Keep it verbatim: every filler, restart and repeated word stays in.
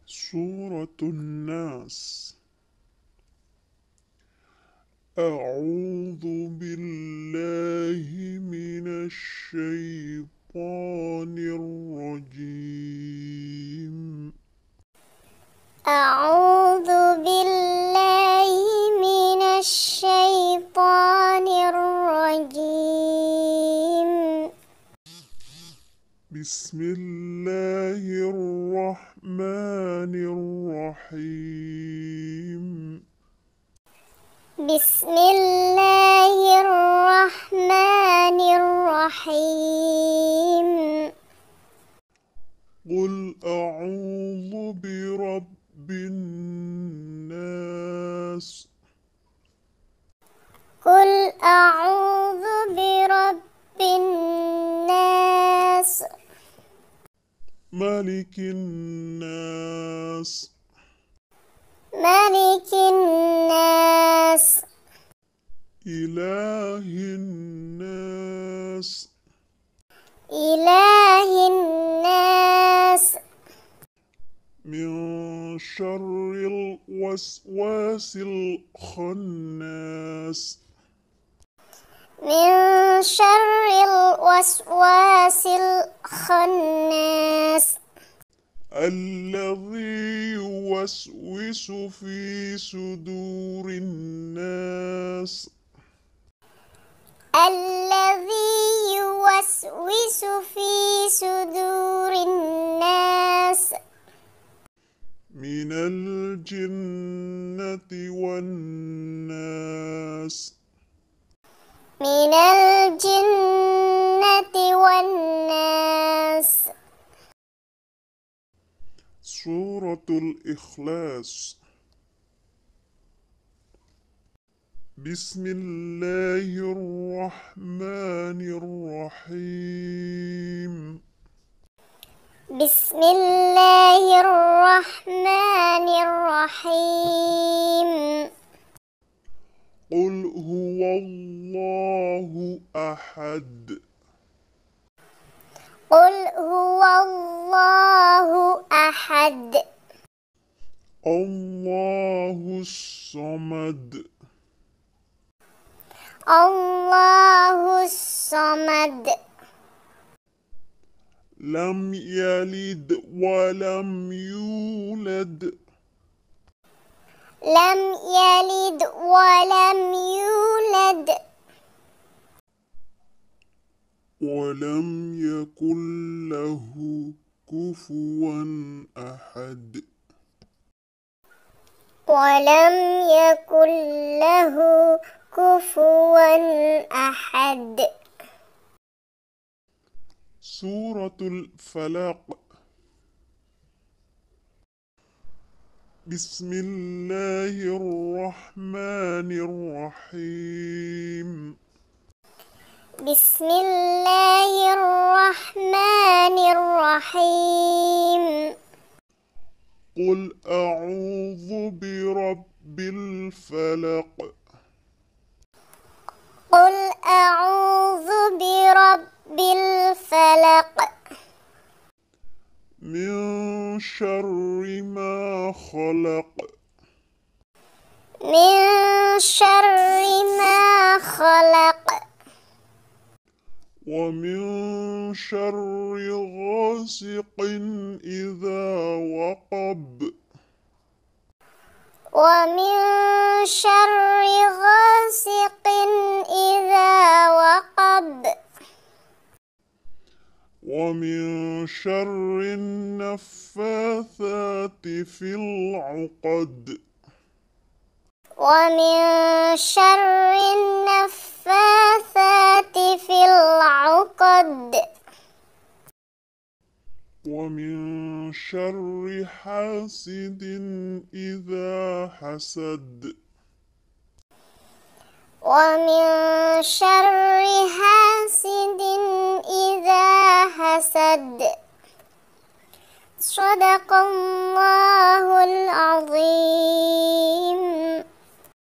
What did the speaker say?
سورة الناس. أعوذ بالله من الشيطان الرجيم. أعوذ بالله من الشيطان الرجيم. بسم الله الرحمن الرحيم. بسم الله الرحمن الرحيم. قل أعوذ برب الناس. قل أعوذ برب الناس. ملك الناس. ملك الناس. إله الناس. إله الناس. من شر الوسواس الخناس. من شر الوسواس الخناس. الذي يوسوس في صدور الناس. الذي يوسوس في صدور الناس. من الجنة والناس. من الجنة والناس. سورة الإخلاص. بسم الله الرحمن الرحيم. بسم الله الرحمن الرحيم. قل هو الله أحد. قل هو الله أحد. الله الصمد. الله الصمد. لم يلد ولم يولد. لم يلد ولم يولد. ولم يكن له كفوا أحد. ولم يكن له كفوا أحد. سورة الفلق. بسم الله الرحمن الرحيم. بسم الله الرحمن الرحيم. قل أعوذ برب الفلق. قل أعوذ برب الفلق. من شر ما خلق. من شر ما خلق. ومن شر غاسق إذا وقب. ومن شر غاسق إذا وقب. ومن شر النفاثات في العقد. ومن شر النفاثات في العقد. ومن شر حاسد إذا حسد. ومن شر حاسد إذا حسد. صدق الله العظيم.